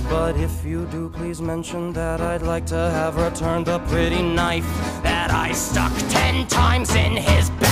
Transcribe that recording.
But if you do, please mention that I'd like to have returned the pretty knife that I stuck 10 times in his